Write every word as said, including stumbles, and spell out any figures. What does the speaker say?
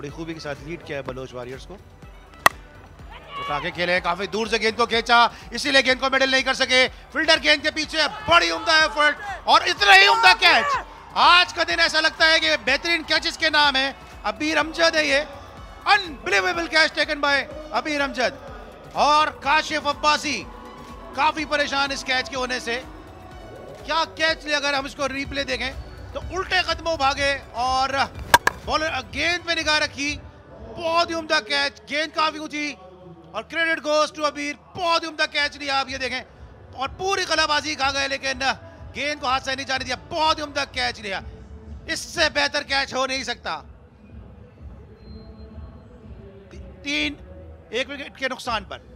बड़ी खूबी के साथ लीड किया है बलोच वॉरियर्स को। उठा के खेले, काफी दूर से गेंद को खींचा, इसीलिए गेंद को मिडल नहीं कर सके। फील्डर गेंद के पीछे, बड़ी उम्दा एफर्ट और इतना ही उम्दा कैच। आज का दिन ऐसा लगता है कि बेहतरीन कैचेस के नाम है। अबीर अमजद है ये, अनबिलीवेबल कैच टेकन बाय अबीर अमजद। और काशिफ अब्बासी काफी परेशान इस कैच के होने से। क्या कैच लिया, अगर हम इसको रिप्ले देखें तो उल्टे कदमों भागे और बॉलर गेंद पे निगाह रखी। बहुत ही उम्दा कैच, गेंद काफी ऊंची और क्रेडिट गोस टू अबीर। बहुत ही उम्दा कैच लिया, आप ये देखें, और पूरी कलाबाजी खा गए लेकिन गेंद को हाथ से नहीं जाने दिया। बहुत ही उम्दा कैच लिया, इससे बेहतर कैच हो नहीं सकता। तीन एक विकेट के नुकसान पर